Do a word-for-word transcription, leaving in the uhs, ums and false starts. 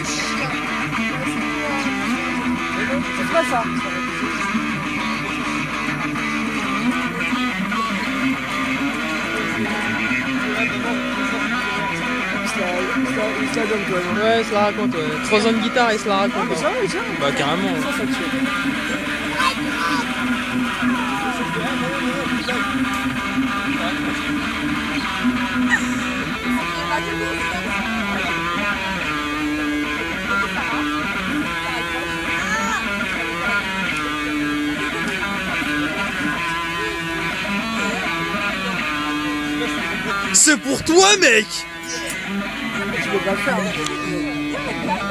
C'est pas ça. Il se la donne quand même. Ouais, il se la raconte, ouais. Trois ans de guitare, il se la raconte. Ah, mais ça va, tiens. Bah, carrément. Ça, ça tue. C'est pour toi, mec! Je peux pas le faire. Hein.